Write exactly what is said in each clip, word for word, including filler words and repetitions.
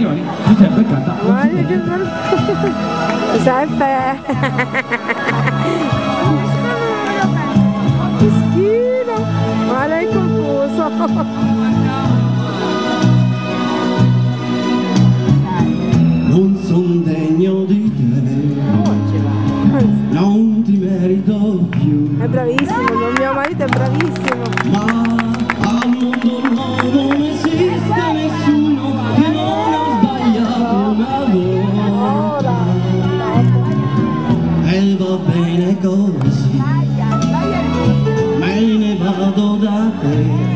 milioni, Giuseppe canta. Giuseppe! Che schifo! Ma lei è confuso! Non son degno di te, non ti merito più. È bravissimo, il mio marito è bravissimo. Ma al mondo non esiste nessuno che non ha sbagliato una volta. E va bene così, me ne vado da te.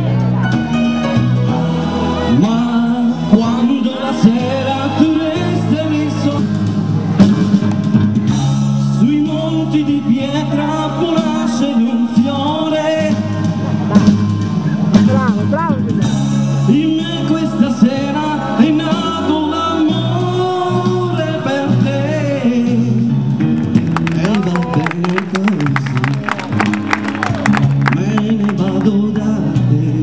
Ma quando la sera tu resterai solo sui monti di pietra può nascere un fiore. Bravo, bravo Giuseppe. In me questa sera è nato l'amore per te. E va bene così, me ne vado da te.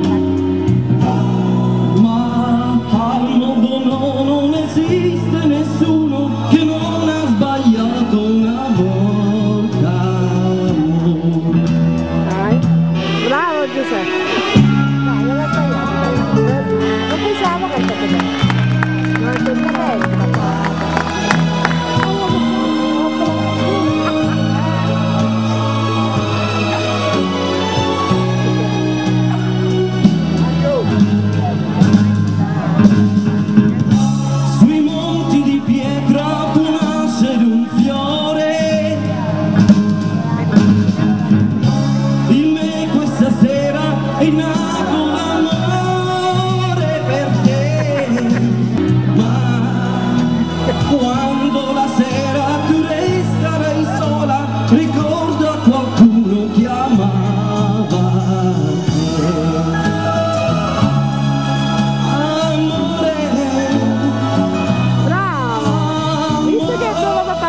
Ma al mondo no, non esiste nessuno che non ha sbagliato una volta, amore. Dai. Bravo Giuseppe. No, non l'ho sbagliato. Non pensavo che fosse bene. Non è tutto bello. Sui monti di pietra può nascere un fiore. In me questa sera è nato l'amore per te. Ma quando la sera tu resterai sola, ricorda qualcuno che amava te. Amore, Bravo. Visto che è solo papà.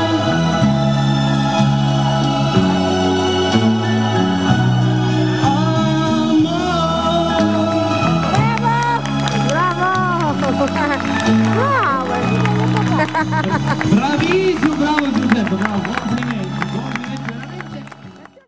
Bravo. Bravo. Bravissimo, bravo Giuseppe, bravo, complimenti.